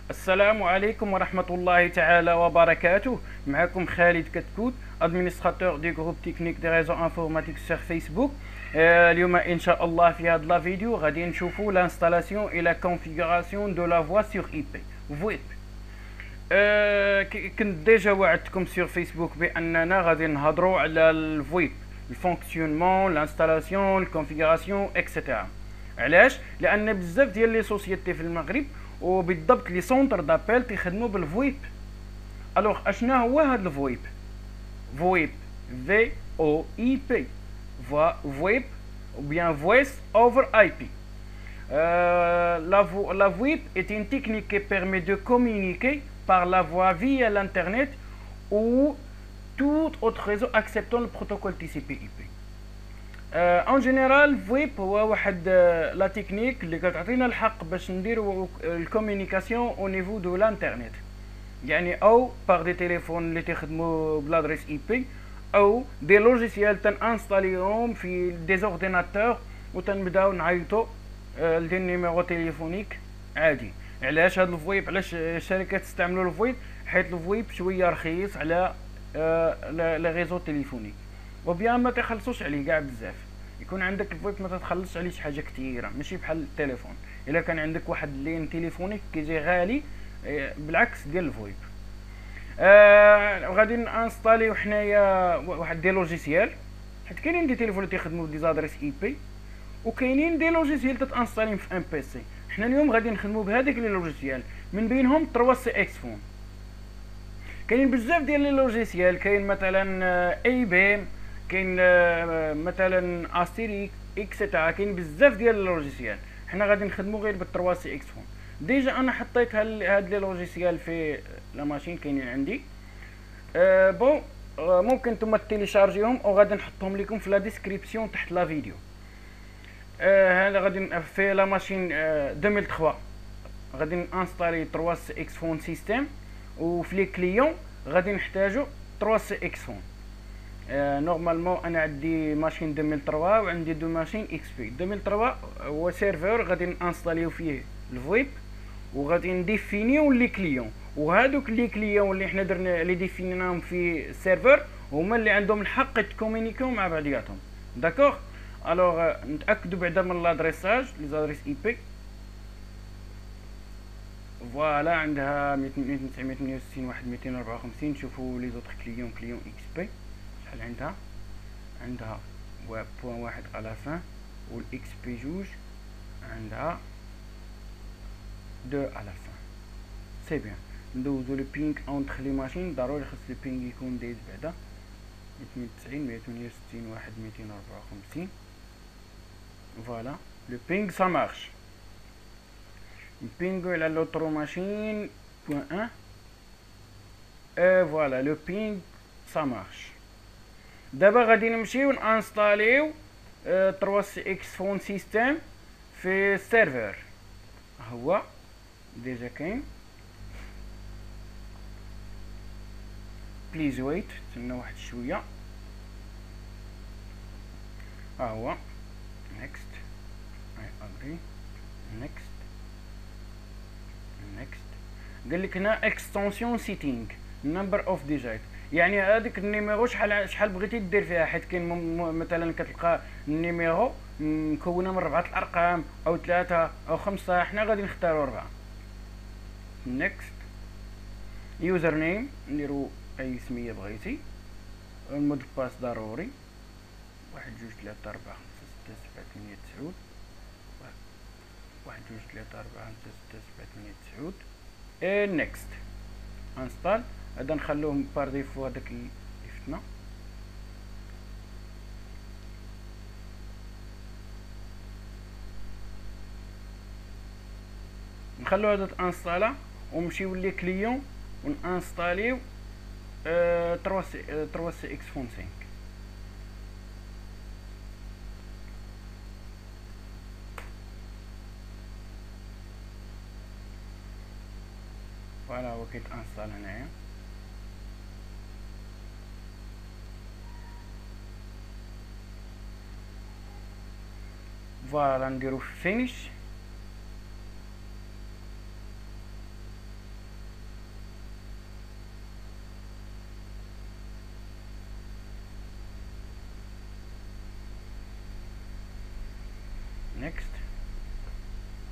السلام عليكم ورحمة الله تعالى وبركاته. معكم خالد كتكوت، ادمينستراتور دي جروب تكنيك دي ريزو انفورماتيك سيغ فيسبوك. اليوم ان شاء الله في هذا لا فيديو غادي نشوفوا لانستالاسيون اي لا كونفيغوراسيون دو لا فوا سيغ اي بي فويب. كنت ديجا وعدتكم سيغ فيسبوك باننا غادي نهضروا على الفويب، الفونكسيونمون، لانستالاسيون، الكونفيغوراسيون اكسيتيرا. علاش؟ لان بزاف ديال لي سوسيتي في المغرب وبالضبط لي سونتر دابيل تيخدموا بالفويب. الوغ اشنا هو هاد الفويب؟ فويب في او اي بي، فويب ou bien voice over IP. La VoIP est une technique qui permet de communiquer par la voix via l'internet ou tout autre réseau acceptant le protocole TCP/IP. En général VoIP هو واحد لا تكنيك اللي كتعطينا الحق باش نديرو الكومونيكاسيون او نيفو دو لانترنت، يعني او باغ دي تليفون اللي تخدموا بلادريس اي بي او دي لوجيسيال تنانستاليهم في دي اورديناتور وتنبداو نعيطوا لدي نيميرو تليفونيك عادي. علاش هاد الفويب؟ علاش الشركات تستعملوا الفويب؟ حيت الفويب شويه رخيص على لي ريزو تليفونيك، وبيان ما تخلصوش عليه كاع بزاف. يكون عندك الفويب ما تتخلصش عليه شي حاجه كثيره، ماشي بحال التليفون. الا كان عندك واحد لين تليفونيك كيجي غالي بالعكس ديال الفويب. غادي نانستاليو حنايا واحد دي لوجيسيال، حيت كاينين دي تليفون اللي تيخدموا بدي زادريس اي بي، وكاينين دي لوجيسيال تتانستاليهم في ام بي سي. حنا اليوم غادي نخدموا بهذيك لي لوجيسيال، من بينهم 3 سي اكس فون. كاين بزاف ديال لي لوجيسيال، كاين مثلا اي بيم، كاين مثلا استيريك اكسيتيرا، كاين بزاف ديال اللوجيسيال. حنا غادي نخدموا غير بال3 سي اكس فون. ديجا انا حطيت هاد لي لوجيسيال في لا ماشين، كاينين عندي. بون ممكن نتوما تيليشارجيهم او غادي نحطهم لكم في لا ديسكريبسيون تحت لا فيديو. هذا غادي في لا ماشين 2003 غادي نانستالي 3 سي اكس فون سيستيم، وفي لي كليون غادي نحتاجو 3 سي اكس فون. نورمالمون انا عندي ماشين 2003 وعندي دو ماشين اكس بي. 2003 هو سيرفور غادي نانستاليو فيه الفويب، وغادي نديفينيو لي كليون، وهادوك لي كليون اللي حنا درنا اللي ديفينيناهم في السيرفر هما اللي عندهم الحق يتكومونيكيو مع بعضياتهم. داكوغ. الوغ نتاكدوا بعدا من لادريساج لي زادريس اي بي. فوالا عندها 268 واحد 254. شوفوا لي زوطخ كليون اكس بي شحال عندها بوان واحد على فان، والاكس بي جوج عندها دو على فان. سي بيان. ندوزو لو بينغ اونتخ لي ماشين، ضروري خاص لو بينغ يكون دايز بعدا 290 168 واحد 254. فوالا لو بينغ سا مارش. نبينغو على لوطرو ماشين بوان 1. فوالا لو بينغ سا مارش. دابا غادي نمشيو نانستاليو 3 سي اكس فون سيستيم في السيرفر. هو ديجا كاين. بليز ويت، تسنى واحد شويه. ها هو. نيكست. اي اغري. نيكست. قال لك هنا اكستنسيون سيتينغ نمبر اوف ديجيت، يعني هذيك النيميرو شحال بغيتي دير فيها. حيت كاين مثلا كتلقى النيميرو مكونه من 4 الارقام او 3 او 5، حنا غادي نختاروا 4. نيكست. يوزر نيم نديرو اي سميه بغيتي. المود باس ضروري 1 2 3 4 5 6 7 8 9. 1 2 3 4 5 6 7 8 9. نيكست. انستال. هذا نخلوه بار ديفو هذاك اللي فتنا. نخلو هذا انستالا ونمشيو لي كليون ونانستاليو 3 سي اكس فون 5. فوالا هو كيتانستال هنايا. فوالا نديرو فينيش.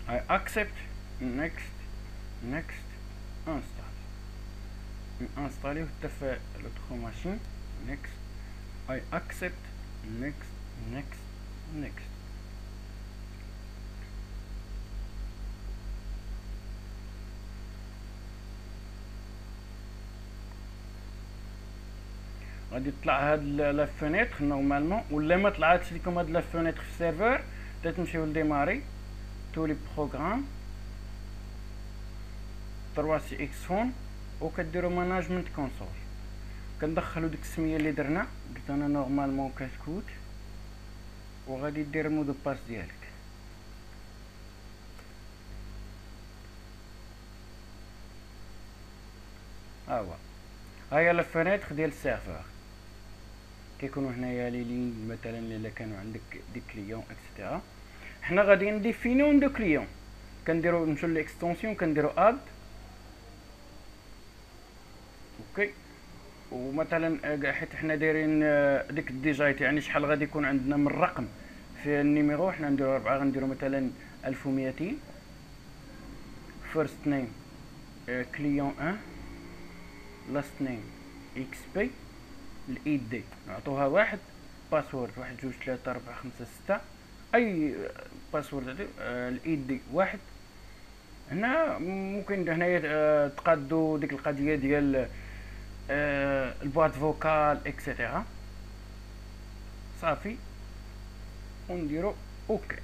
I accept. Next. Next. Install. نانستاليوه حتى في لوطخ ماشين. Next. I accept. Next. Next. Next. غادي تطلع هاد لا فينيتر نورمالمون، ولا ما طلعتش لكم هاد لا فينيتر في السيرفر تتمشيو لديماري تو لي بروغرام 3 سي اكس فون وكديروا ماناجمنت كونسول. كندخلوا ديك السميه اللي درنا، قلت انا نورمالمون كتكوت، وغادي دير المود دو باس ديالك. هو هيا لا فينيتر ديال السيرفر. كيكونوا هنايا لي لين مثلا الا كانوا عندك دي كليون اكسيتيرا. حنا غادي نديفينيو دو كليون، كنديروا نمشيو ليكستونسيون كنديروا اد. اوكي، ومثلا حيت حنا دايرين ديك الديجايت، يعني شحال غادي يكون عندنا من رقم في النيميرو، حنا نديرو 4، غنديرو مثلا 1200. فيرست نيم كليون 1، لاست نيم اكس بي، الاي دي نعطوها 1، باسورد 1 2 3 4 5 6، اي باسورد هذا الاي دي 1. هنا ممكن هنايا تقادو ديك القضيه ديال البواط فوكال اكسيتيرا. صافي ونديرو اوكي.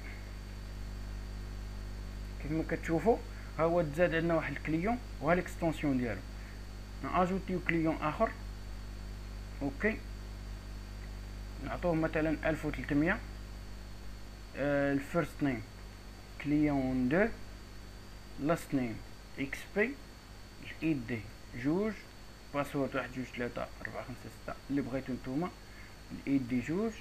كيف ما كتشوفوا ها هو تزاد عندنا واحد الكليون وها ليكستونسيون ديالو. ناجوتيو كليون اخر. اوكي، نعطوه مثلا 1300. الفيرست نيم كليون 2، لاست نيم اكس بي، الاي دي جوج، باسورد 1 2 3 4 5 6 اللي بغيتو نتوما، الاي دي جوج.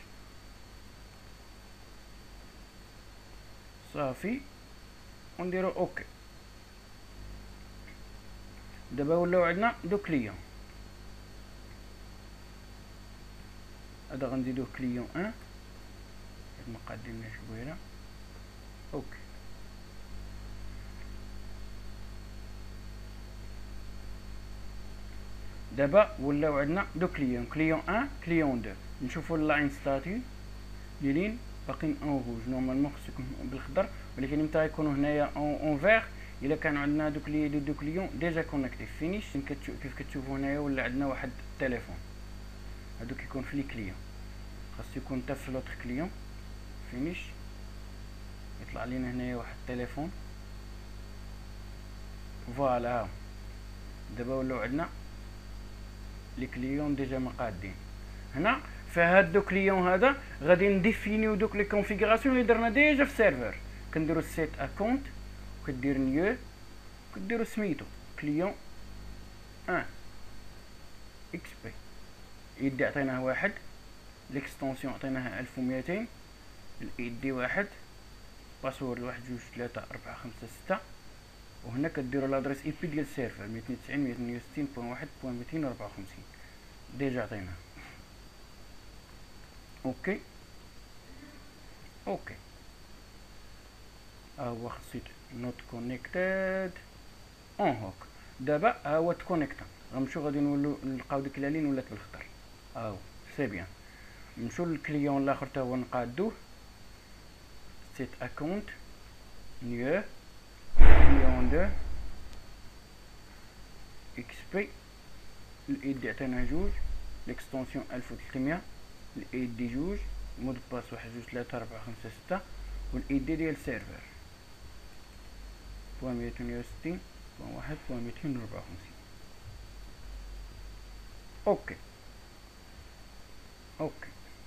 صافي ونديرو اوكي. دابا ولاو عندنا دو كليون. هذا غنزيدوه كليون 1 حيت ما قاديناش بويره. اوكي، دابا ولاو عندنا دو كليون، كليون 1 كليون 2. نشوفوا اللاين ستاتي لي لين باقيين اون روج، نورمالمون خصو يكون بالخضر، ولكن متى يكونوا هنايا اون فيغ الا كانوا عندنا دوك لي دو كليون ديجا كونيكتي. فينيش كيف كتشوفوا هنايا ولا عندنا واحد التليفون، هادو كيكون في لي كليون، خاصو يكون حتى في لوطر كليون. فينيش يطلع لينا هنايا واحد التليفون. فوالا دابا ولاو عندنا لي كليون ديجا مقادين. هنا فهاد دو كليون هذا غادي نديفينيو دوك لي كونفيغوراسيون اللي درنا ديجا في السيرفر. كنديرو سيت اكونت، كدير نيو، كديرو سميتو كليون 1 اكس بي، يدي عطيناه 1، ليكستونسيون عطيناها 1200، الاي دي 1، باسورد 1 2 3 4 5 6. وهنا كديروا لادريس اي بي ديال السيرفر 290.168.1.254 ديجا عطيناه. اوكي اوكي، هو خصيت نوت كونيكتد اون هوك. دابا ها هو تكونيكتا، غنمشيو غادي نولو نلقاو ديك لالين ولات بالخضر. هاو سي بيان. نمشيو للكليون الاخر تا هو نقادوه. سيت اكونت نيو كليون 2 اكس بي، الاي دي عطيناه جوج، ليكستونسيون 1300، الاي دي جوج، مود باس 1 2 3 4 5 6، والاي دي ديال السيرفر بوان 168.1.254. اوكي اوكي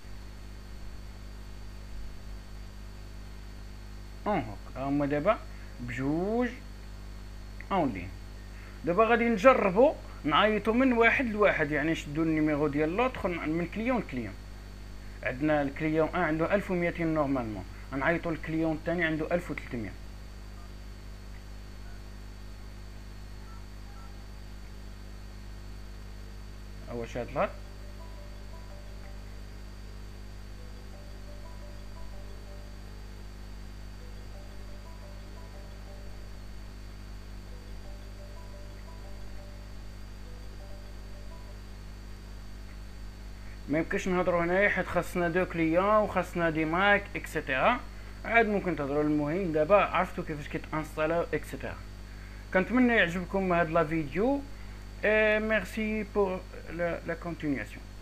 اون هوك. هما دابا بجوج اون لين. دابا غادي نجربو نعيطو من واحد لواحد، يعني نشدو النيميرو ديال لوطخ من كليون لكليون. عندنا الكليون 1 عنده 1200 نورمالمون، غنعيطو الكليون الثاني عنده 1300. هو شاد الهات. ما يمكنش نهضروا هنايا حيت خاصنا دو كليون وخاصنا دي مايك اكسيتيرا. عاد ممكن تهضروا. المهم دابا عرفتوا كيفاش كيتانستالاو اكسيتيرا. كنتمنى يعجبكم هاد لا فيديو. ميرسي بور لا كونتينياسيون.